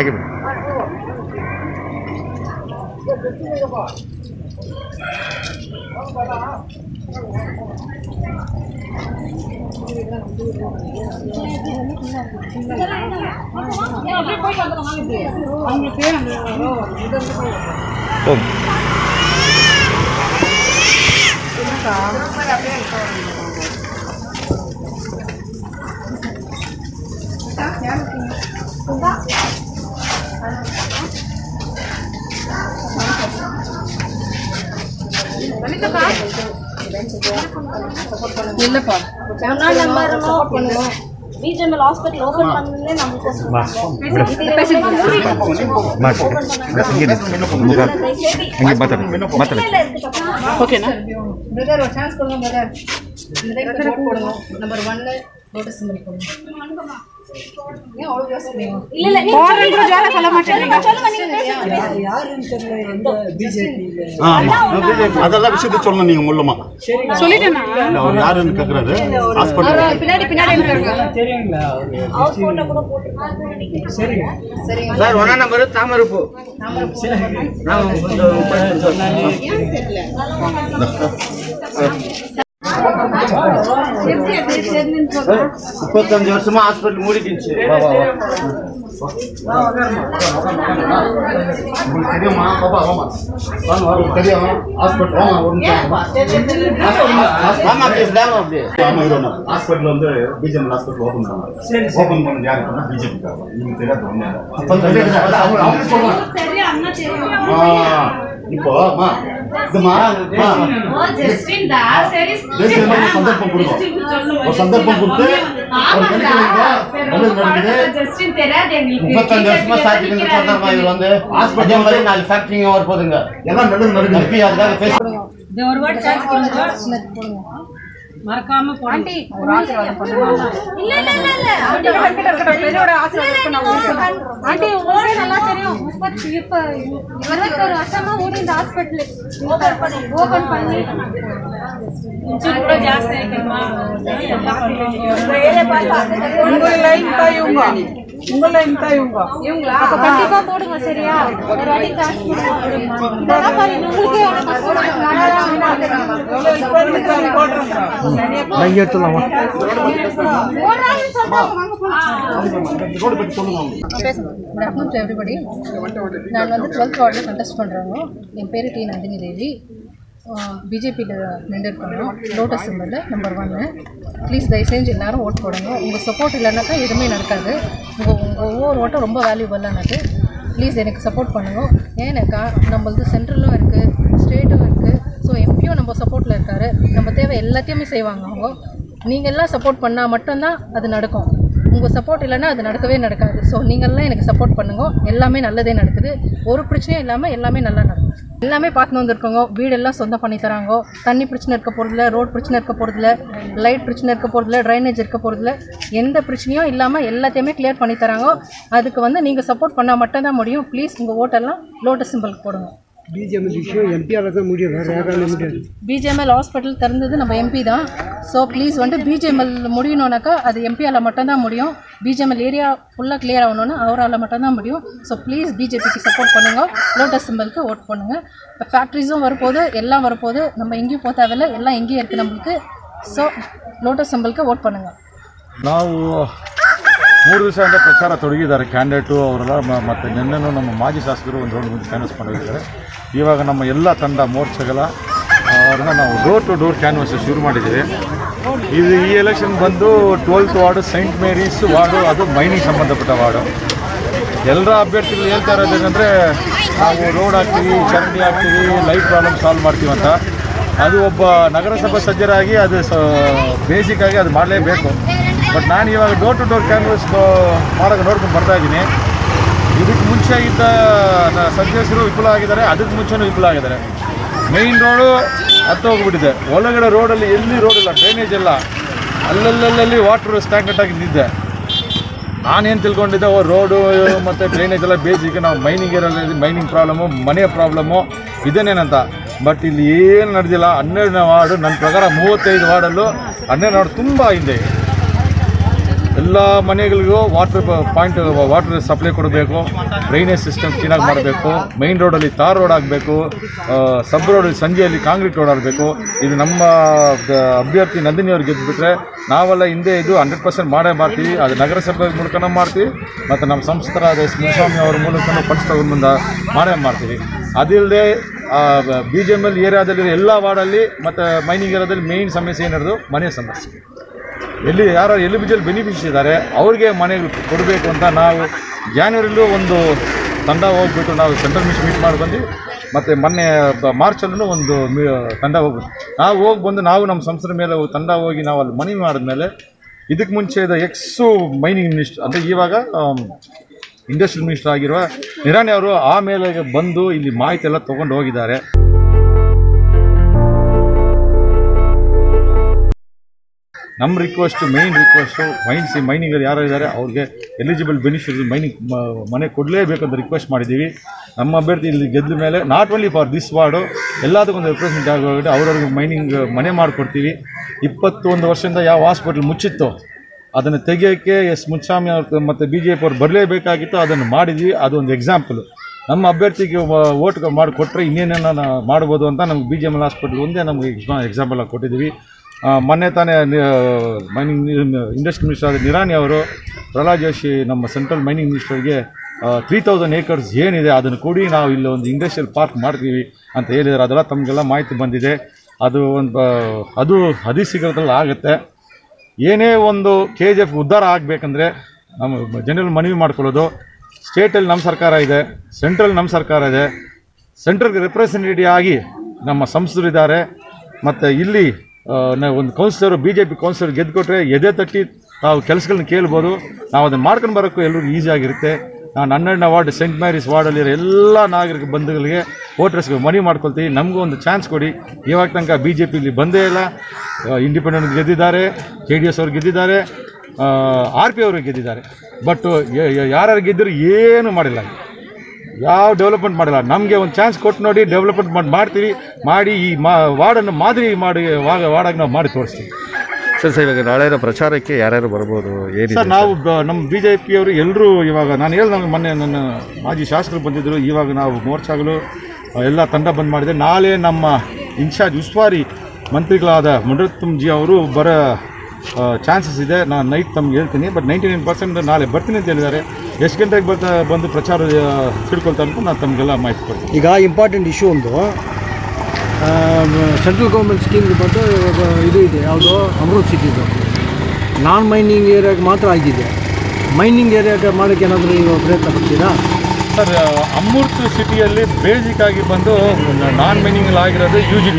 ಹಾಗೆ இல்லப்பா BGML hospital open பண்ணனே நமக்கு ஓகேனா பிரதர் ஒரு சான்ஸ் கொடுங்க பிரதர் இந்த டைம் போடுங்க நம்பர் 1 லோட்டஸ் சிம்பிள் போடுங்க ஏன் அவ்வளவு யோசிக்கிறீங்க இல்ல இல்ல போறேன்னு ஜால சொல்ல மாட்டீங்க சொல்லுங்க நீங்க யாருன்னு தெரியல எந்த பிஜேபி ஆமா அதெல்லாம் விஷயத்தை சொல்லணும் நீங்க முள்ளமா சொல்லிட்டேனா அவர் யாருன்னு கேக்குறாரு ஹாஸ்பிடல் பின்னாடி இருக்காங்க தெரியுங்களா அவர் போட்டோ கூட போட்டுருக்காங்க நினைக்கிறேன் சரிங்க சரிங்க சார் 1 நம்பர் தாமரப்பூ நான் ஏன் தெரியல 25 வருஷமா ஹாஸ்பிடல் மூடிடுச்சு தெரியுமா பாப்பா ஆமா தெரியும் ஹாஸ்பிடல் ஹாஸ்பிடல் வந்து பிஜேபி ஹாஸ்பிடல் ஓபன் பண்ணாங்க யாருக்குன்னா பிஜேபி நீங்க தெரியாது இப்போ சந்தர்ப்பம் கொடுக்கும் ஒரு சந்தர்ப்பம் கொடுத்து வருஷமா சாத்திட்டு வந்து ஹாஸ்பிட்டல் மாதிரி 4 ஃபேக்டரிங்க வர போதுங்க எல்லாம் நல்லது நடக்குது அதுக்காக பேசுறோம் ஒரு வாட் சார்ஜ் பண்ணுங்க மறக்காம போடி ஒரு ஆசீர்வாதம் பண்ணுங்க இல்ல இல்ல இல்ல ஆண்டி பெரியோட ஆசீர்வாதம் பண்ண ஆண்டி உங்களுக்கு நல்லா தெரியும் 21 வருஷமா ஓடி இந்த ஹாஸ்பிடல் ஓபன் பண்ணி கொஞ்சம் கூட ಜಾಸ್ತಿ ஆயிடுமா ஏரியா பார்த்து உங்க லைன் தாயுங்க உங்க லைன் தாயுங்க இவங்களா அப்ப கண்டிப்பா போடுங்க சரியா ஒரு வாட்டி காசு போடுங்க இதெல்லாம் பாருங்க உங்களுக்கு லைன் எடுத்துலாமா ரோட் பத்தி சொல்லுங்க பேசுங்க எவ்ரிபடி நான் வந்து 12th வார்டில் கண்டெஸ்ட் பண்ணுறாங்க என் பேர் டி நந்தினி தேவி பிஜேபியில் நின்றுருக்கோம் லோட்டஸ் சிம்பிளில் நம்பர் 1 ப்ளீஸ் தயவு செஞ்சு எல்லோரும் ஓட் போடுங்க உங்கள் சப்போர்ட் இல்லைனாக்கா எதுவுமே நடக்காது உங்கள் ஒவ்வொரு ஓட்டும் ரொம்ப வேல்யூபல்லானது ப்ளீஸ் எனக்கு சப்போர்ட் பண்ணுங்க ஏன்னாக்கா நம்மளது சென்ட்ரலும் இருக்குது ஸ்டேட்டும் இருக்குது ஸோ எம்பியும் நம்ம சப்போர்ட்டில் இருக்கார் நம்ம தேவை எல்லாத்தையுமே செய்வாங்க அவங்க நீங்கள் எல்லாம் சப்போர்ட் பண்ணால் மட்டும்தான் அது நடக்கும் உங்கள் சப்போர்ட் இல்லைன்னா அது நடக்கவே நடக்காது ஸோ நீங்கள்லாம் எனக்கு சப்போர்ட் பண்ணுங்க எல்லாமே நல்லதே நடக்குது ஒரு பிரச்சனையும் இல்லாமல் எல்லாமே நல்லா நடக்கும் எல்லாமே பார்த்துன்னு வந்துருக்கோங்க வீடெல்லாம் சொந்தம் பண்ணி தராங்க தண்ணி பிரச்சனை இருக்க போகிறதில்ல ரோட் பிரச்சனை இருக்க போகிறதில்ல லைட் பிரச்சனை இருக்க போகிறதில்ல ட்ரைனேஜ் இருக்க போகிறதில்ல எந்த பிரச்சனையும் இல்லாமல் எல்லாத்தையுமே கிளியர் பண்ணி தராங்க அதுக்கு வந்து நீங்கள் சப்போர்ட் பண்ணால் மட்டும்தான் முடியும் ப்ளீஸ் உங்கள் ஓட்டெல்லாம் லோட்டஸ் சிம்பிளுக்கு போடுங்க பிஜேபி விஷயம் எம்பியால் தான் முடியும் வேறு யாராலும் முடியாது பிஜேஎம்எல் ஹாஸ்பிட்டல் திறந்தது நம்ம எம்பி தான் ஸோ ப்ளீஸ் வந்துட்டு பிஜேஎம்எல் முடியணுன்னாக்கா அது எம்பியால் மட்டும்தான் முடியும் பிஜேஎம்எல் ஏரியா ஃபுல்லாக கிளியர் ஆகணுன்னா அவரால் மட்டும்தான் முடியும் ஸோ ப்ளீஸ் பிஜேபிக்கு சப்போர்ட் பண்ணுங்கள் லோட்டஸ் சிம்பிளுக்கு ஓட் பண்ணுங்கள் இப்போ ஃபேக்ட்ரிஸும் வரப்போது எல்லாம் வரப்போது நம்ம எங்கேயும் போக தேவையில்லை எல்லாம் எங்கேயும் இருக்குது நம்மளுக்கு ஸோ ಲೋಟಸ್ ಸಿಂಬಲ್ಗೆ ವೋಟ್ ಪಣ್ಣುಂಗ. ನಾವು 3 ದಿವಸದಿಂದ ಪ್ರಚಾರ ತೊಡಗಿದ್ದಾರೆ ಕ್ಯಾಂಡಿಡೇಟು ಅವರೆಲ್ಲ ಮತ್ತು ನಿನ್ನೆನೂ ನಮ್ಮ ಮಾಜಿ ಶಾಸಕರು ಒಂದು ರೌಂಡ್ ಮುಂದೆ ಕ್ಯಾನ್ವಸ್ ಮಾಡಿದ್ದಾರೆ. ಇವಾಗ ನಮ್ಮ ಎಲ್ಲ ತಂಡ ಮೋರ್ಚಾಗಳ ಅವ್ರನ್ನ ನಾವು ಡೋರ್ ಟು ಡೋರ್ ಕ್ಯಾನ್ವಸ್ ಶುರು ಮಾಡಿದ್ದೀವಿ. ಇದು ಈ ಎಲೆಕ್ಷನ್ ಬಂದು 12th ward Saint Mary's ward, ಅದು ಮೈನಿಂಗ್ ಸಂಬಂಧಪಟ್ಟ ವಾರ್ಡು. ಎಲ್ಲರ ಅಭ್ಯರ್ಥಿಗಳು ಹೇಳ್ತಾ ಇರೋದೇನೆಂದರೆ ನಾವು ರೋಡ್ ಹಾಕ್ತೀವಿ, ಚರಂಡಿ ಹಾಕ್ತೀವಿ, ಲೈಟ್ ಪ್ರಾಬ್ಲಮ್ ಸಾಲ್ವ್ ಮಾಡ್ತೀವಿ ಅಂತ. ಅದು ಒಬ್ಬ ನಗರಸಭಾ ಸದಸ್ಯರಾಗಿ ಅದು ಬೇಸಿಕ್ಕಾಗಿ ಅದು ಮಾಡಲೇಬೇಕು. ಬಟ್ ನಾನು ಇವಾಗ ಡೋರ್ ಟು ಡೋರ್ ಕ್ಯಾನ್ವಸ್ ಮಾಡೋಕ್ಕೆ ನೋಡ್ಕೊಂಡು ಬರ್ತಾಯಿದ್ದೀನಿ. ಇದಕ್ಕೆ ಮುಂಚೆ ಇದ್ದ ಸದಸ್ಯರು ವಿಫಲ ಆಗಿದ್ದಾರೆ, ಅದಕ್ಕೆ ಮುಂಚೆನೂ ವಿಫಲ ಆಗಿದ್ದಾರೆ. ಮೇಯ್ನ್ ರೋಡು ಹತ್ತೋಗ್ಬಿಟ್ಟಿದೆ. ಒಳಗಡೆ ರೋಡಲ್ಲಿ ಎಲ್ಲಿ ರೋಡ್ ಇಲ್ಲ, ಡ್ರೈನೇಜ್ ಇಲ್ಲ, ಅಲ್ಲಲ್ಲಿ ವಾಟ್ರ್ ಸ್ಟ್ಯಾಗ್ನೆಂಟಾಗಿ ನಿಂತಿದೆ. ನಾನೇನು ತಿಳ್ಕೊಂಡಿದ್ದೆ ರೋಡು ಮತ್ತು ಡ್ರೈನೇಜ್ ಎಲ್ಲ ಬೇಸಿಕ್, ನಾವು ಮೈನಿಂಗ್ ಏರಿಯಾದಲ್ಲಿ ಮೈನಿಂಗ್ ಪ್ರಾಬ್ಲಮ್ಮು, ಮನೆ ಪ್ರಾಬ್ಲಮ್ಮು ಇದೇನೇನಂತ. ಬಟ್ ಇಲ್ಲಿ ಏನು ನಡೆದಿಲ್ಲ. 12ನೇ ವಾರ್ಡು ನನ್ನ ಪ್ರಕಾರ 35 ವಾರ್ಡಲ್ಲೂ 12ನೇ ವಾರ್ಡು ತುಂಬ ಹಿಂದೆ. ಎಲ್ಲ ಮನೆಗಳಿಗೂ ವಾಟರ್ ಸಪ್ಲೈ ಕೊಡಬೇಕು, ಡ್ರೈನೇಜ್ ಸಿಸ್ಟಮ್ ಕ್ಲೀನಾಗಿ ಮಾಡಬೇಕು, ಮೈನ್ ರೋಡಲ್ಲಿ ತಾರ್ ರೋಡ್ ಆಗಬೇಕು, ಸಬ್ ರೋಡಲ್ಲಿ ಸಂಜೆಯಲ್ಲಿ ಕಾಂಕ್ರೀಟ್ ರೋಡ್ ಆಗಬೇಕು. ಇದು ನಮ್ಮ ಅಭ್ಯರ್ಥಿ ನಂದಿನಿ ಅವ್ರು ಗೆದ್ದುಬಿಟ್ರೆ ನಾವೆಲ್ಲ ಹಿಂದೆ ಇದು 100% ಮಾಡೇ ಮಾಡ್ತೀವಿ. ಅದು ನಗರಸಭೆ ಮೂಲಕನೂ ಮಾಡ್ತೀವಿ ಮತ್ತು ನಮ್ಮ ಸಂಸ್ಥರಾದ ಎಸ್ ಮುನಿಸ್ವಾಮಿ ಅವ್ರ ಮೂಲಕನೂ ಫಂಡ್ಸ್ ತಗೊಂಡು ಬಂದು ಮಾಡೇ ಮಾಡ್ತೀವಿ. ಅದಿಲ್ಲದೆ BGML ಏರಿಯಾದಲ್ಲಿರೋ ಎಲ್ಲ ವಾರ್ಡಲ್ಲಿ ಮತ್ತು ಮೈನಿಂಗ್ ಏರಿಯಾದಲ್ಲಿ ಮೇಯ್ನ್ ಸಮಸ್ಯೆ ಏನಿರೋದು ಮನೆ ಸಮಸ್ಯೆ. ಯಾರು ಎಲಿಜಿಬಲ್ ಬೆನಿಫಿಷರಿ ಇದ್ದಾರೆ ಅವ್ರಿಗೆ ಮನೆಗಳು ಕೊಡಬೇಕು ಅಂತ ನಾವು ಜಾನ್ವರಿಲೂ ಒಂದು ತಂಡ ಹೋಗ್ಬಿಟ್ಟು ನಾವು ಸೆಂಟ್ರಲ್ ಮಿನಿಸ್ಟರ್ ಮೀಟ್ ಮಾಡಿ ಬಂದು ಮತ್ತು ಮೊನ್ನೆ ಮಾರ್ಚಲ್ಲೂ ಒಂದು ತಂಡ ಹೋಗ್ಬಿಟ್ಟು ನಾವು ಹೋಗಿ ಬಂದು ನಾವು ನಮ್ಮ ಸಂಸ್ಥೆ ಮೇಲೆ ತಂಡ ಹೋಗಿ ನಾವು ಅಲ್ಲಿ ಮನವಿ ಮಾಡಿದ್ಮೇಲೆ ಇದಕ್ಕೆ ಮುಂಚೆ ಮೈನಿಂಗ್ ಮಿನಿಸ್ಟರ್ ಅಂದರೆ ಇವಾಗ ಇಂಡಸ್ಟ್ರಿಯಲ್ ಮಿನಿಸ್ಟರ್ ಆಗಿರುವ ನಿರಾಣಿ ಅವರು ಆಮೇಲೆ ಬಂದು ಇಲ್ಲಿ ಮಾಹಿತಿ ಎಲ್ಲ ತೊಗೊಂಡು ಹೋಗಿದ್ದಾರೆ. ನಮ್ಮ ಮೈನ್ ರಿಕ್ವೆಸ್ಟು ಮೈನಿಂಗಲ್ಲಿ ಯಾರು ಇದ್ದಾರೆ ಅವ್ರಿಗೆ ಎಲಿಜಿಬಲ್ ಬೆನಿಫಿಷರಿ ಮೈನಿಂಗ್ ಮನೆ ಕೊಡಲೇಬೇಕಂತ ರಿಕ್ವೆಸ್ಟ್ ಮಾಡಿದ್ದೀವಿ. ನಮ್ಮ ಅಭ್ಯರ್ಥಿ ಇಲ್ಲಿ ಗೆದ್ದ ಮೇಲೆ not only for this ward ಎಲ್ಲದಕ್ಕೊಂದು ರಿಪ್ರೆಸೆಂಟ್ ಆಗೋಗಿದೆ. ಅವ್ರವ್ರಿಗೆ ಮೈನಿಂಗ್ ಮನೆ ಮಾಡಿಕೊಡ್ತೀವಿ. 21 ವರ್ಷದಿಂದ ಯಾವ ಹಾಸ್ಪಿಟ್ಲ್ ಮುಚ್ಚಿತ್ತು ಅದನ್ನು ತೆಗೆಯೋಕ್ಕೆ ಎಸ್ ಮುನಿಸ್ವಾಮಿ ಅವ್ರು ಮತ್ತು BJP ಅವ್ರು ಬರಲೇಬೇಕಾಗಿತ್ತು, ಅದನ್ನು ಮಾಡಿದ್ವಿ. ಅದೊಂದು ಎಕ್ಸಾಂಪಲು. ನಮ್ಮ ಅಭ್ಯರ್ಥಿಗೆ ಓಟ್ ಮಾಡಿಕೊಟ್ರೆ ಇನ್ನೇನೇನು ಮಾಡ್ಬೋದು ಅಂತ ನಮ್ಗೆ BGML ಹಾಸ್ಪಿಟ್ಲ್ ಒಂದೇ ನಮಗೆ ಎಕ್ಸಾಂಪಲ್ ಆಗಿ ಕೊಟ್ಟಿದ್ದೀವಿ. ಮೊನ್ನೆ ತಾನೇ ಮೈನಿಂಗ್ ಇಂಡಸ್ಟ್ರಿ ಮಿನಿಸ್ಟರ್ ಆದ ನಿರಾಣಿ ಅವರು ಪ್ರಹ್ಲಾದ್ ಜೋಶಿ ನಮ್ಮ ಸೆಂಟ್ರಲ್ ಮೈನಿಂಗ್ ಮಿನಿಸ್ಟರ್ಗೆ 3000 acres ಏನಿದೆ ಅದನ್ನು ಕೊಡಿ, ನಾವು ಇಲ್ಲಿ ಒಂದು ಇಂಡಸ್ಟ್ರಿಯಲ್ ಪಾರ್ಕ್ ಮಾಡ್ತೀವಿ ಅಂತ ಹೇಳಿದ್ದಾರೆ. ಅದೆಲ್ಲ ತಮಗೆಲ್ಲ ಮಾಹಿತಿ ಬಂದಿದೆ. ಅದು ಶೀಘ್ರದಲ್ಲಿ ಆಗುತ್ತೆ. ಏನೇ ಒಂದು KGF ಉದ್ಧಾರ ಆಗಬೇಕಂದ್ರೆ ನಮ್ಮ ಜನರಲ್ಲಿ ಮನವಿ ಮಾಡ್ಕೊಳ್ಳೋದು, ಸ್ಟೇಟಲ್ಲಿ ನಮ್ಮ ಸರ್ಕಾರ ಇದೆ, ಸೆಂಟ್ರಲ್ ನಮ್ಮ ಸರ್ಕಾರ ಇದೆ, ಸೆಂಟ್ರಲ್ಗೆ ರೆಪ್ರೆಸೆಂಟೇಟಿವ್ ಆಗಿ ನಮ್ಮ ಸಂಸದರಿದ್ದಾರೆ ಮತ್ತು ಇಲ್ಲಿ ಒಂದು ಕೌನ್ಸಿಲರು BJP ಕೌನ್ಸಿಲರ್ ಗೆದ್ದುಕೊಟ್ರೆ ಎದೆ ತಟ್ಟಿ ನಾವು ಕೆಲಸಗಳನ್ನ ಕೇಳ್ಬೋದು. ನಾವು ಅದನ್ನು ಮಾಡ್ಕೊಂಡು ಬರೋಕ್ಕೂ ಎಲ್ಲರಿಗೂ ಈಸಿಯಾಗಿರುತ್ತೆ. ನಾನು 12ನೇ ವಾರ್ಡ್ ಸೆಂಟ್ ಮ್ಯಾರೀಸ್ ವಾರ್ಡಲ್ಲಿರೋ ಎಲ್ಲ ನಾಗರಿಕ ಬಂಧುಗಳಿಗೆ ವೋಟರ್ಸ್ಗೆ ಮನವಿ ಮಾಡ್ಕೊಳ್ತೀವಿ. ನಮಗೂ ಒಂದು ಚಾನ್ಸ್ ಕೊಡಿ. ಇವಾಗ ತನಕ BJP ಇಲ್ಲಿ ಬಂದೇ ಇಲ್ಲ. ಇಂಡಿಪೆಂಡೆಂಟ್ ಗೆದ್ದಿದ್ದಾರೆ, JDS ಅವ್ರು ಗೆದ್ದಿದ್ದಾರೆ, RP ಅವರು ಗೆದ್ದಿದ್ದಾರೆ. ಬಟ್ ಯಾರು ಗೆದ್ದರೂ ಏನೂ ಮಾಡಿಲ್ಲ, ಯಾವ ಡೆವಲಪ್ಮೆಂಟ್ ಮಾಡಿಲ್ಲ. ನಮಗೆ ಒಂದು ಚಾನ್ಸ್ ಕೊಟ್ಟು ನೋಡಿ, ಡೆವಲಪ್ಮೆಂಟ್ ಮಾಡ್ತೀವಿ. ಮಾಡಿ ಈ ವಾರ್ಡನ್ನು ಮಾದರಿ ವಾರ್ಡಾಗಿ ನಾವು ಮಾಡಿ ತೋರಿಸ್ತೀವಿ. ಸರ್ ಇವಾಗ ನಾಳೆ ಪ್ರಚಾರಕ್ಕೆ ಯಾರ್ಯಾರು ಬರ್ಬೋದು ಏನು ಸರ್? ನಾವು ನಮ್ಮ BJP ಅವರು ಎಲ್ಲರೂ ಇವಾಗ ನಾನು ನಮಗೆ ಮೊನ್ನೆ ನನ್ನ ಮಾಜಿ ಶಾಸಕರು ಬಂದಿದ್ದರು. ಇವಾಗ ನಾವು ಮೋರ್ಚಾಗಳು ಎಲ್ಲ ತಂಡ ಬಂದ್ ಮಾಡಿದೆ. ನಾಳೆ ನಮ್ಮ ಇನ್ಚಾರ್ಜ್ ಉಸ್ತುವಾರಿ ಮಂತ್ರಿಗಳಾದ ಮುನಿರತ್ನಂ ಜಿ ಅವರು ಬರೋ ಚಾನ್ಸಸ್ ಇದೆ. ನಾನು ನೈಟ್ ತಮ್ಗೆ ಹೇಳ್ತೀನಿ. ಬಟ್ 99% ನಾಳೆ ಬರ್ತೀನಿ ಅಂತ ಹೇಳಿದ್ದಾರೆ. ಎಷ್ಟು ಗಂಟೆಗೆ ಬಂದು ಪ್ರಚಾರ ತಿಳ್ಕೊಳ್ತಾರೆ ಅಂತ ನಾನು ತಮಗೆಲ್ಲ ಮಾಹಿತಿ ಕೊಡ್ತೀನಿ. ಈಗ ಇಂಪಾರ್ಟೆಂಟ್ ಇಶ್ಯೂ ಒಂದು ಸೆಂಟ್ರಲ್ ಗೌರ್ಮೆಂಟ್ ಸ್ಕೀಮ್ ಬಂದು ಇದು ಇದೆ, ಯಾವುದೋ ಅಮೃತ್ ಸಿಟಿದು ನಾನ್ ಮೈನಿಂಗ್ ಏರಿಯಾಗೆ ಮಾತ್ರ ಆಗಿದೆ. ಮೈನಿಂಗ್ ಏರಿಯಾಗೆ ಮಾಡೋಕ್ಕೆ ಏನಾದರೂ ನೀವು ಪ್ರಯತ್ನ ಪಡ್ತೀರಾ? ಸರ್, ಅಮೃತ್ ಸಿಟಿಯಲ್ಲಿ ಬೇಸಿಕ್ ಆಗಿ ಬಂದು ನಾನ್ ಮೈನಿಂಗಲ್ಲಿ ಆಗಿರೋದು UGD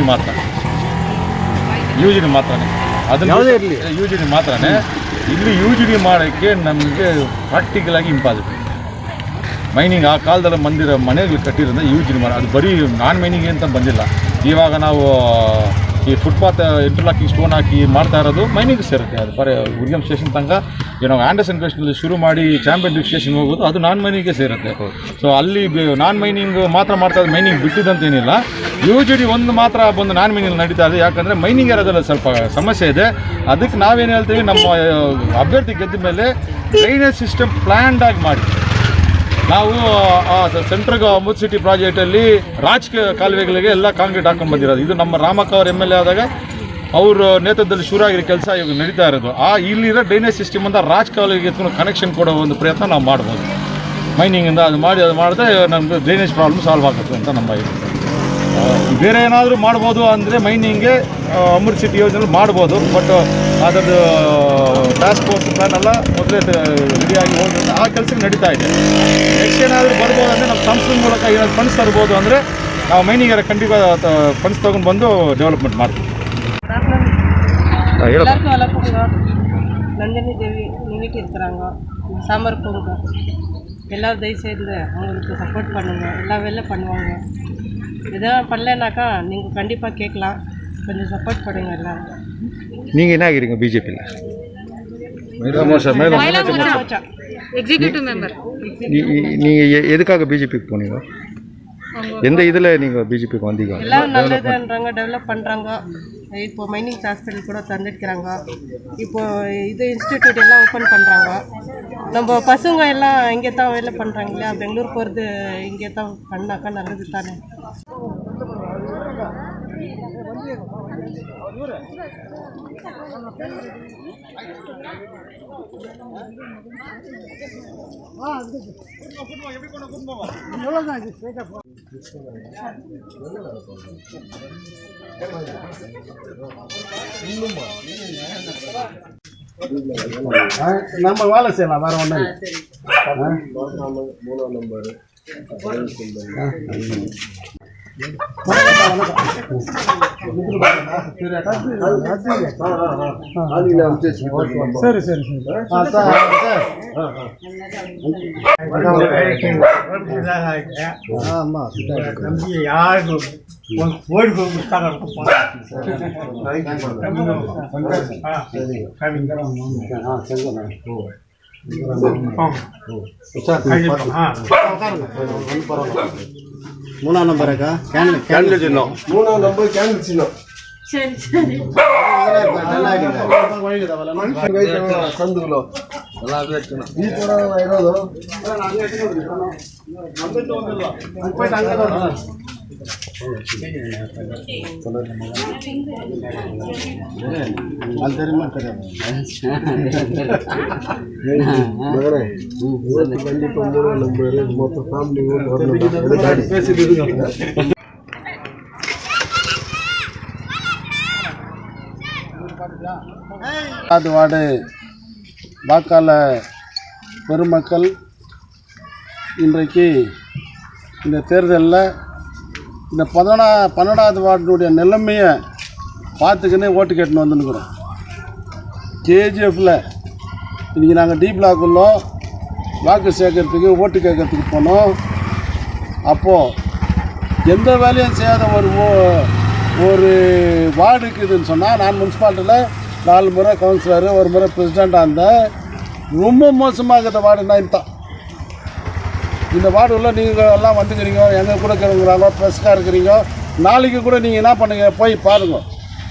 ಮಾತ್ರನೇ. ಅದನ್ನು ಯಾವುದೇ ಇರಲಿ UGD ಮಾತ್ರನೇ. ಇಲ್ಲಿ UGD ಮಾಡೋಕ್ಕೆ ನಮಗೆ ಪ್ರಾಕ್ಟಿಕಲ್ ಆಗಿ ಇಂಪಾಸಿಬಲ್. ಮೈನಿಂಗ್ ಆ ಕಾಲದಲ್ಲಿ ಮನೆಗೆ ಕಟ್ಟಿರೋದು UGD ಮಾಡಿ, ಅದು ಬರೀ ನಾನ್ ಮೈನಿಂಗ್ ಅಂತ ಬಂದಿಲ್ಲ. ಇವಾಗ ನಾವು ಈ ಫುಟ್ಪಾತ್ ಇಂಟರ್ಲಾಕಿಂಗ್ ಸ್ಟೋನ್ ಹಾಕಿ ಮಾಡ್ತಾ ಇರೋದು ಮೈನಿಂಗ್ ಸೇರುತ್ತೆ. ಅದು ಉರ್ಗಂ ಸ್ಟೇಷನ್ ತನಕ ನಾವು ಆಂಡರ್ಸನ್ ಕ್ವೆಸ್ಟ್ನಲ್ಲಿ ಶುರು ಮಾಡಿ ಚಾಂಪಿಯನ್ ಡಿಪ್ ಸ್ಟೇಷನ್ ಹೋಗೋದು ಅದು ನಾನ್ ಮೈನಿಂಗ್ಗೆ ಸೇರುತ್ತೆ. ಸೊ ಅಲ್ಲಿ ನಾನ್ ಮೈನಿಂಗ್ ಮಾತ್ರ ಮಾಡ್ತಾ ಇರೋದು, ಮೈನಿಂಗ್ ಬಿಟ್ಟಿದ್ದಂತೇನಿಲ್ಲ. UGD ಒಂದು ಮಾತ್ರ ಬಂದು ನಾನ್ ಮೈನಿಂಗ್ ನಡೀತಾ ಇದೆ. ಯಾಕಂದರೆ ಮೈನಿಂಗ್ ಇರೋದ್ರಲ್ಲಿ ಸ್ವಲ್ಪ ಸಮಸ್ಯೆ ಇದೆ. ಅದಕ್ಕೆ ನಾವೇನು ಹೇಳ್ತೀವಿ, ನಮ್ಮ ಅಭ್ಯರ್ಥಿ ಗೆದ್ದ ಮೇಲೆ ಡ್ರೈನೇಜ್ ಸಿಸ್ಟಮ್ ಪ್ಲ್ಯಾನ್ಡ್ ಆಗಿ ಮಾಡಿ ನಾವು ಸೆಂಟ್ರಲ್ ಅಮೃತ್ ಸಿಟಿ ಪ್ರಾಜೆಕ್ಟಲ್ಲಿ ರಾಜಕೀಯ ಕಾಲುವೆಗಳಿಗೆ ಎಲ್ಲ ಕಾಂಕ್ರೀಟ್ ಹಾಕೊಂಡು ಬಂದಿರೋದು. ಇದು ನಮ್ಮ ರಾಮಕ್ಕ ಅವರು MLA ಆದಾಗ ಅವ್ರ ನೇತೃತ್ವದಲ್ಲಿ ಶುರು ಆಗಿರೋ ಕೆಲಸ ಇವಾಗ ನಡೀತಾ ಇರೋದು. ಇಲ್ಲಿರೋ ಡ್ರೈನೇಜ್ ಸಿಸ್ಟಮ್ ಅಂತ ರಾಜ ಕಾಲುವೆಗೆ ಕನೆಕ್ಷನ್ ಕೊಡೋ ಒಂದು ಪ್ರಯತ್ನ ನಾವು ಮಾಡ್ಬೋದು. ಮೈನಿಂಗಿಂದ ಅದು ಮಾಡಿದ್ರೆ ನಮ್ಮದು ಡ್ರೈನೇಜ್ ಪ್ರಾಬ್ಲಮ್ ಸಾಲ್ವ್ ಆಗುತ್ತೆ ಅಂತ ನಮ್ಮ ಇದು. ಬೇರೆ ಏನಾದರೂ ಮಾಡ್ಬೋದು ಅಂದರೆ ಮೈನಿಂಗ್ಗೆ ಅಮೃತ್ ಸಿಟಿ ಯೋಜನೆ ಮಾಡ್ಬೋದು. ಬಟ್ ಅದರದ್ದು ಟಾಸ್ಕ್ ಫೋರ್ಸ್ ಪ್ಲಾನ್ ಎಲ್ಲ ಮೊದಲೇ ರೆಡಿಯಾಗಿ ಹೋಗಿ ಆ ಕೆಲಸಕ್ಕೆ ನಡೀತಾ ಇದೆ. ನೆಕ್ಸ್ಟ್ ಏನಾದರೂ ಬರ್ಬೋದು ಅಂದರೆ ನಮ್ಮ ಸಂಸ್ಥೆ ಮೂಲಕ ಏನಾದ್ರು ಫಂಡ್ಸ್ ತರ್ಬೋದು ಅಂದರೆ ನಾವು ಮೈನಿಂಗ್ ಖಂಡಿತ ಫಂಡ್ಸ್ ತೊಗೊಂಡು ಬಂದು ಡೆವಲಪ್ಮೆಂಟ್ ಮಾಡ್ತೀವಿ. எல்லாருக்கும் வேலை கொடுங்க. நந்தினி தேவி நின்றுட்டு இருக்கிறாங்க. சாம்பார் போங்க. எல்லோரும் தயவு செய்து அவங்களுக்கு சப்போர்ட் பண்ணுங்கள். எல்லா வேலையும் பண்ணுவாங்க. எதாவது பண்ணலைனாக்கா நீங்கள் கண்டிப்பாக கேட்கலாம். கொஞ்சம் சப்போர்ட் பண்ணுங்கள் எல்லோரும். நீங்கள் என்ன ஆகிறீங்க BJPயில்? Executive member. நீங்கள் எதுக்காக BJPக்கு போனீங்க? அவங்க எந்த இதில் நீங்கள் பிஜேபிக்கு வந்தீங்க? எல்லாம் நல்லதுன்றாங்க, டெவலப் பண்ணுறாங்க. இப்போ மைனிங் ஹாஸ்பிட்டல் கூட தந்துருக்கிறாங்க. இப்போ இது இன்ஸ்டிடியூட் எல்லாம் ஓப்பன் பண்ணுறாங்க. நம்ம பசங்க எல்லாம் இங்கே தான் வேலை பண்ணுறாங்க இல்லையா, பெங்களூர் போகிறது இங்கே தான் பண்ணாக்கா நல்லது தானே. நம்ம வேலை செய்யலாம், வேற ஒன்றும் சரி சரி மூணாம் நம்பருக்கா கேண்டில் சின்னம், மூணாம் நம்பர் கேண்டில் சின்னம். சரி சரி ಸಂದುಗಳು ಈ ಥರ ಇರೋದು ಅಲ್ಲಿ ಮಾಡ್ತಾರೆ ನಂಬರ್ ಮೊತ್ತ ಫ್ಯಾಮಿಲಿ அது வார்டு வாக்காள பெருமக்கள் இன்றைக்கு இந்த தேர்தலில் இந்த 12வது வார்டுடைய நிலைமையை பார்த்துக்கினே ஓட்டு கேட்டுன்னு வந்துருக்குறோம். கேஜிஎஃப்பில் இன்றைக்கி நாங்கள் டி பிளாக்குள்ளே வாக்கு சேர்க்கறதுக்கு ஓட்டு கேட்கறதுக்கு போனோம். அப்போது எந்த வேலையும் செய்யாத ஒரு வார்டு இருக்குதுன்னு சொன்னால், நான் முனிசிபாலிட்டியில் 4 முறை கவுன்சிலரு, 1 முறை பிரசிடெண்ட்டாக இருந்தேன். ரொம்ப மோசமாக இருக்கிற வார்டுனா இதுதான். இந்த வார்டு உள்ள நீங்கள் எல்லாம் வந்துக்கிறீங்க, எங்கள் கூட இருக்கிறவங்களாலோ ப்ரெஸ்ஸாக இருக்கிறீங்க, நாளைக்கு கூட நீங்கள் என்ன பண்ணுங்க போய் பாருங்கள்.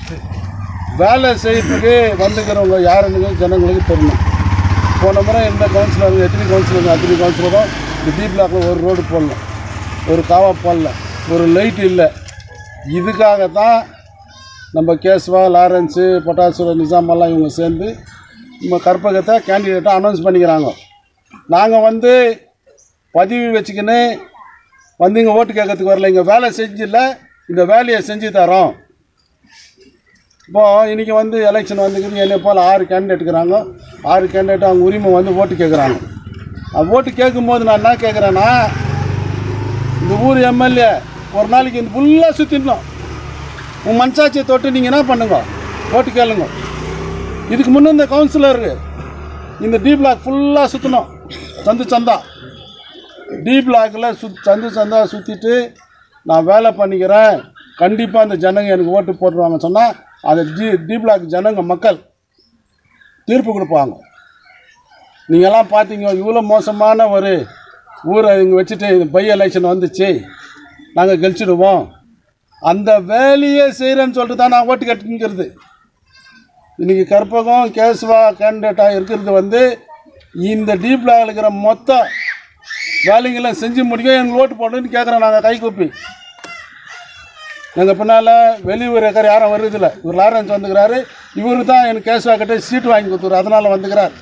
வேலை செய்யறதுக்கு வந்துக்கிறவங்க யாருன்னு ஜனங்களுக்கு தெரியணும். போன முறை எந்த கவுன்சிலருங்க, எத்தனை கவுன்சிலரும் இந்த டி பிளாக்கில் ஒரு ரோடு போடல, ஒரு காவா போடல, ஒரு லைட் இல்லை. இதுக்காகத்தான் நம்ம கேஸ்வா, லாரன்ஸு, பட்டாசுர, நிசாமெல்லாம் இவங்க சேர்ந்து நம்ம கற்பகத்தை கேண்டிடேட்டாக அனௌன்ஸ் பண்ணிக்கிறாங்க. நாங்கள் பதிவு வச்சுக்கின்னு இங்கே ஓட்டு கேட்கறதுக்கு வரல, இங்கே வேலை செஞ்சில்ல, இந்த வேலையை செஞ்சு தரோம். இப்போது இன்றைக்கி எலெக்ஷன் வந்துக்குது, என்னை போல் 6 கேண்டிடேட் இருக்கிறாங்க. 6 கேண்டிடேட் அவங்க உரிமை ஓட்டு கேட்குறாங்க. ஓட்டு கேட்கும்போது நான் என்ன கேட்குறேன்னா, இந்த ஊர் எம்எல்ஏ ஒரு நாளைக்கு இந்த ஃபுல்லாக சுற்றிடணும். உங்கள் மனசாட்சியை தொட்டு நீங்கள் என்ன பண்ணுங்க, ஓட்டு கேளுங்க. இதுக்கு முன்னே இந்த கவுன்சிலருக்கு இந்த டி பிளாக் ஃபுல்லாக சுற்றணும், சந்தா டி பிளாக்கில் சந்தா சுற்றிட்டு நான் வேலை பண்ணிக்கிறேன், கண்டிப்பாக அந்த ஜனங்க எனக்கு ஓட்டு போட்டுருவாங்க சொன்னால், அந்த டி பிளாக் ஜனங்க மக்கள் தீர்ப்பு கொடுப்பாங்க. நீங்கள்லாம் பார்த்தீங்க, இவ்வளோ மோசமான ஒரு ஊரை இங்கே வச்சுட்டு பை எலெக்ஷன் வந்துச்சு, நாங்கள் கழிச்சிடுவோம், அந்த வேலையே செய்கிறேன்னு சொல்லிட்டு தான் நான் ஓட்டு கேட்டுங்கிறது. இன்றைக்கி கற்பகம் கேஸ்வா கேண்டிடேட்டாக இருக்கிறது இந்த டி பிளாக்ல இருக்கிற மொத்த வேலைங்கெல்லாம் செஞ்சு முடியும், எங்களுக்கு ஓட்டு போடணுன்னு கேட்குறோம். நாங்கள் கை கூப்பி எங்கள் பின்னால் வெளியூர் இருக்கிற யாரும் வருதில்லை. இவர் லாரன்ஸ் வந்துக்கிறாரு, இவரு தான் எனக்கு கேஸ்வா கிட்டே சீட்டு வாங்கி கொடுத்துரு, அதனால் வந்துக்கிறார்.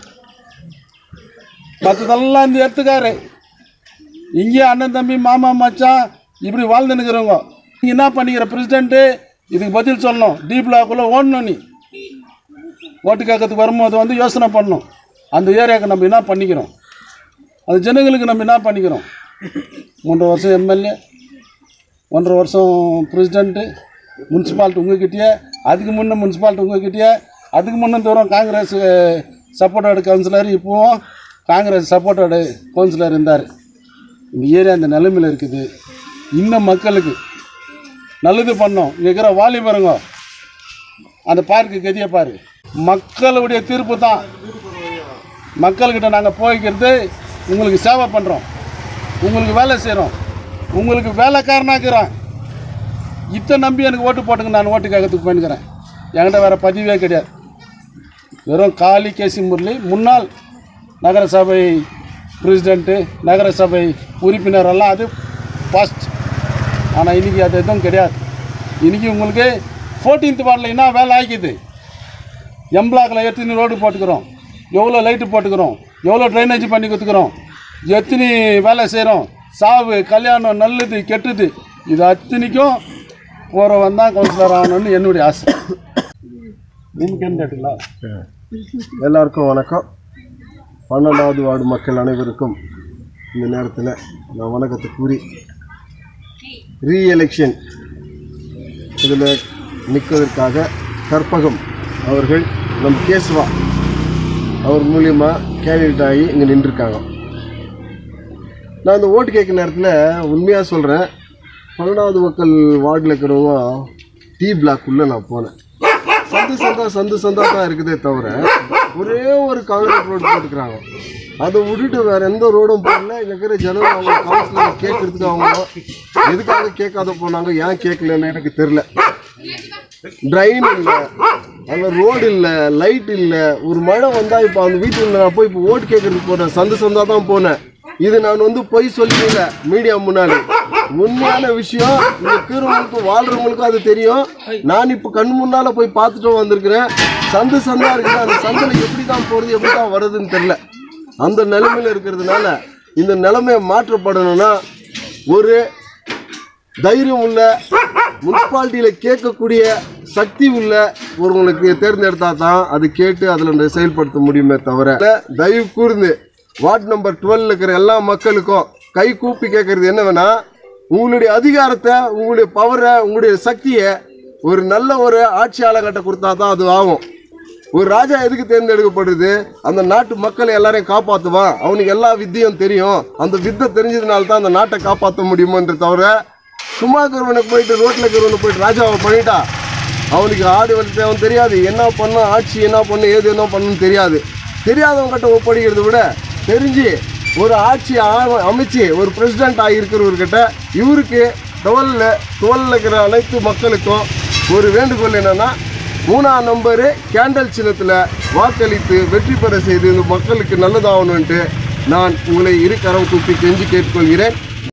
மற்றதெல்லாம் இந்த எடுத்துக்காரு. இங்கே அண்ணன் தம்பி மாமா மச்சான் இப்படி வாழ்ந்துன்னுக்கிறவங்க. நீங்கள் என்ன பண்ணிக்கிற பிரசிடெண்ட்டு இதுக்கு பதில் சொல்லணும். டி பிளாக்குள்ளே ஓடணும். நீ ஓட்டு கேட்கறதுக்கு வரும்போது யோசனை பண்ணணும், அந்த ஏரியாவுக்கு நம்ம என்ன பண்ணிக்கிறோம், அந்த ஜனங்களுக்கு நம்ம என்ன பண்ணிக்கிறோம். 3 வருஷம் எம்எல்ஏ, 1.5 வருஷம் பிரசிடெண்ட்டு, முனிசிபாலிட்டி உங்கள்கிட்டயே, அதுக்கு முன்னே முனிசிபாலிட்டி உங்கள்கிட்டயே, அதுக்கு முன்னே தூரம் காங்கிரஸ் சப்போர்ட்டோட கவுன்சிலர், இப்போவும் காங்கிரஸ் சப்போர்ட்டோட கவுன்சிலர் இருந்தார். இந்த ஏரியா இந்த நிலைமையில் இருக்குது. இன்னும் மக்களுக்கு நல்லது பண்ணோம். இங்கே இருக்கிற வாலிபருங்க அந்த பார்க்கு கதியை பாரு. மக்களுடைய தீர்ப்பு தான். மக்கள்கிட்ட நாங்கள் போய்க்கிறது, உங்களுக்கு சேவை பண்ணுறோம், உங்களுக்கு வேலை செய்கிறோம். உங்களுக்கு வேலைக்காரனாக்குறேன். இதை நம்பி எனக்கு ஓட்டு போட்டுங்க, நான் ஓட்டு கேட்கறதுக்கு பண்ணிக்கிறேன். என்கிட்ட வேறு பதிவே கிடையாது. வெறும் காளி கேசி முரளி, முன்னாள் நகரசபை பிரசிடெண்ட்டு, நகரசபை உறுப்பினரெல்லாம் அது பாஸ்ட். ஆனால் இன்றைக்கி அது எதுவும் கிடையாது. இன்றைக்கி உங்களுக்கு 14th வார்டில் என்ன வேலை ஆகிக்குது? எம்பிளாக்கில் எத்தனை ரோடு போட்டுக்கிறோம், எவ்வளோ லைட்டு போட்டுக்கிறோம், எவ்வளோ ட்ரைனேஜ் பண்ணி கொடுத்துக்கிறோம், எத்தனை வேலை செய்கிறோம், சாவு, கல்யாணம், நல்லது கெட்டது, இது அத்தனைக்கும் போகிறவன் தான் கவுன்சிலர் ஆகணும்னு என்னுடைய ஆசை. நீங்கள் என்ன கேட்டுங்களா? எல்லாருக்கும் வணக்கம். 12வது வார்டு மக்கள் அனைவருக்கும் இந்த நேரத்தில் நான் வணக்கத்தை கூறி, ரீஎலெக்ஷன் இதில் நிற்வதற்காக கற்பகம் அவர்கள் நம் கேசவா அவர் மூலியமாக கேண்டிடேட் ஆகி இங்கே நின்றுருக்காங்க. நான் இந்த ஓட்டு கேட்குற நேரத்தில் உண்மையாக சொல்கிறேன், 12வது மக்கள் வார்டில் இருக்கிறவங்க டி பிளாக் உள்ளே நான் போனேன். சந்து சந்தா தான் இருக்குதே தவிர ஒரே ஒரு காங்கிரீட் ரோடு போட்டுக்கிறாங்க. அதை விட்டுட்டு வேறு எந்த ரோடும் போடல. இங்கே இருக்கிற ஜனங்கள் அவங்க கவுன்சிலர் கேட்கறதுக்கு அவங்க எதுக்காக கேட்காத போனாங்க, ஏன் கேட்கலன்னு எனக்கு தெரில. ட்ரைன் இல்லை, அங்கே ரோடு இல்லை, லைட் இல்லை. ஒரு மழை வந்தால் இப்போ அந்த வீட்டில் நான் போய் இப்போ ஓட்டு கேட்கறதுக்கு போனேன், சந்தா தான் போனேன். இது நான் பொய் சொல்லிக்கல மீடியா முன்னாடி. உண்மையான விஷயம் இங்கே இருக்கிறவங்களுக்கும் வாழ்கிறவங்களுக்கும் அது தெரியும். நான் இப்போ கண் முன்னால் போய் பார்த்துட்டு வந்திருக்கிறேன். சந்தா இருக்குது, அந்த சந்தில் எப்படி தான் போகிறது, எப்படி தான் வருதுன்னு தெரில. அந்த நிலைமையில் இருக்கிறதுனால இந்த நிலைமையை மாற்றப்படணும்னா ஒரு தைரியம் உள்ள, முனிசிபாலிட்டியில் கேட்கக்கூடிய சக்தி உள்ள ஒருவங்களுக்கு தேர்ந்தெடுத்தா தான் அது கேட்டு அதில் செயல்படுத்த முடியுமே தவிர, தயவு கூர்ந்து வார்டு நம்பர் 12 இருக்கிற எல்லா மக்களுக்கும் கை கூப்பி கேட்கறது என்ன வேணா, உங்களுடைய அதிகாரத்தை, உங்களுடைய பவரை, உங்களுடைய சக்தியை ஒரு நல்ல ஒரு ஆட்சியாளர்கிட்ட கொடுத்தா தான் அது ஆகும். ஒரு ராஜா எதுக்கு தேர்ந்தெடுக்கப்படுது? அந்த நாட்டு மக்களை எல்லாரையும் காப்பாற்றுவான், அவனுக்கு எல்லா வித்தையும் தெரியும். அந்த வித்தை தெரிஞ்சதுனால தான் அந்த நாட்டை காப்பாற்ற முடியுமோன்ற தவிர, சும்மா இருக்கிறவனுக்கு போயிட்டு ரோட்டில் இருக்கிறவனுக்கு போயிட்டு ராஜாவை பண்ணிட்டா அவனுக்கு ஆடு வளர்த்து அவன் தெரியாது, என்ன பண்ண ஆட்சி என்ன பண்ணு ஏது என்ன பண்ணுன்னு தெரியாது. தெரியாதவங்ககிட்ட ஒப்படைக்கிறத விட தெரிஞ்சு ஒரு ஆட்சி அமைச்சு ஒரு பிரசிடென்ட் ஆகியிருக்கிறவர்கிட்ட இவருக்கு 12 இருக்கிற அனைத்து மக்களுக்கும் ஒரு வேண்டுகோள் என்னென்னா, 3ஆம் நம்பரு கேண்டல் சின்னத்தில் வாக்களித்து வெற்றி பெற செய்து இந்த மக்களுக்கு நல்லதாகணுன்ட்டு நான் உங்களை இரு கரம் கூப்பி கெஞ்சி கேட்டுக்கொள்கிறேன்.